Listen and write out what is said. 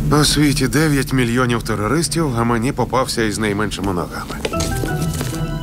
У світі 9 мільйонів терористів, а мені попався із найменшими ногами.